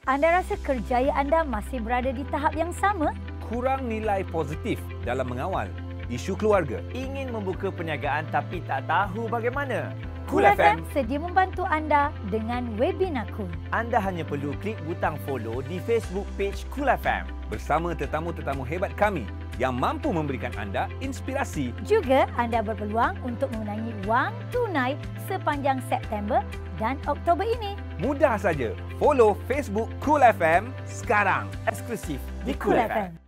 Anda rasa kerjaya anda masih berada di tahap yang sama? Kurang nilai positif dalam mengawal isu keluarga. Ingin membuka perniagaan tapi tak tahu bagaimana? Cool FM sedia membantu anda dengan webinar Cool. Anda hanya perlu klik butang follow di Facebook page Cool FM. Bersama tetamu-tetamu hebat kami yang mampu memberikan anda inspirasi. Juga anda berpeluang untuk mengenangi wang tunai sepanjang September dan Oktober ini. Mudah saja. Follow Facebook Cool FM sekarang. Eksklusif Di Cool FM.